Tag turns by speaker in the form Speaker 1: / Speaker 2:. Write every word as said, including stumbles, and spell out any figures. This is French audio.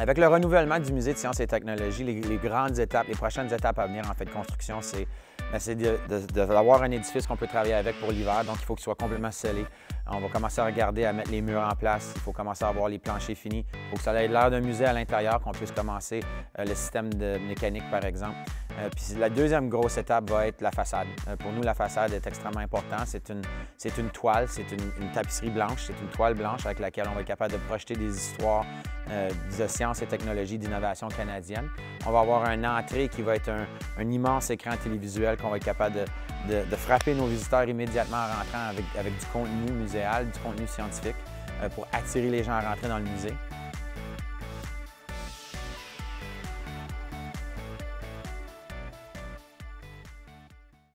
Speaker 1: Avec le renouvellement du Musée de sciences et technologies, les, les grandes étapes, les prochaines étapes à venir en fait de construction, c'est d'avoir un édifice qu'on peut travailler avec pour l'hiver. Donc, il faut qu'il soit complètement scellé. On va commencer à regarder à mettre les murs en place. Il faut commencer à avoir les planchers finis. Il faut que ça ait l'air d'un musée à l'intérieur, qu'on puisse commencer euh, le système de mécanique, par exemple. Euh, puis la deuxième grosse étape va être la façade. Euh, pour nous, la façade est extrêmement importante. C'est une, c'est une toile, c'est une, une tapisserie blanche, c'est une toile blanche avec laquelle on va être capable de projeter des histoires euh, de sciences et technologies, d'innovation canadienne. On va avoir une entrée qui va être un, un immense écran télévisuel qu'on va être capable de, de, de frapper nos visiteurs immédiatement en rentrant avec, avec du contenu muséal, du contenu scientifique euh, pour attirer les gens à rentrer dans le musée.